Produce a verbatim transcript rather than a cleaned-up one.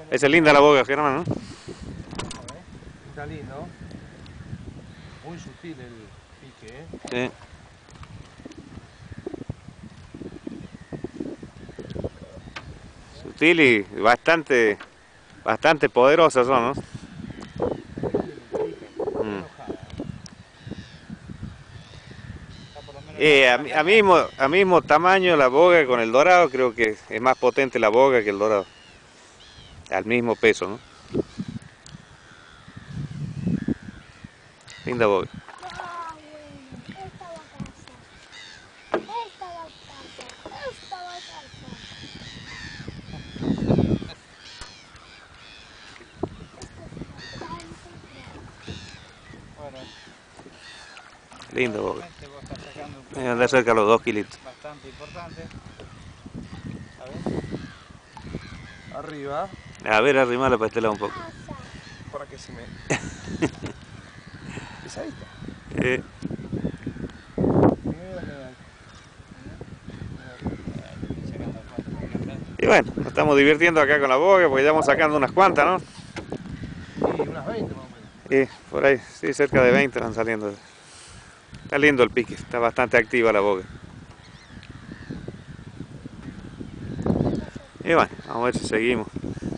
Esa es linda la boga, Germán, ¿no? Está lindo. Muy sutil el pique, ¿eh? Sí. Sutil y bastante, bastante poderosas son, ¿no? Mm. Eh, a, a, mismo, a mismo tamaño la boga con el dorado, creo que es más potente la boga que el dorado. Al mismo peso, ¿no? Linda boga. Ah, bueno, esta va a casa. Esta va a casa. Esta va a casa. Bueno, Linda boga. vos estás sacando un Me voy a andar cerca de los dos kilitos. bastante importante. A ver. Arriba. A ver, arrimala para este lado un poco. Para que se me... Pesadita. Eh. Y bueno, nos estamos divirtiendo acá con la boga porque ya vamos sacando unas cuantas, ¿no? Sí, unas veinte más o Y menos. por ahí, sí, cerca de veinte van saliendo. Está lindo el pique, está bastante activa la boga. Y bueno, vamos a ver si seguimos.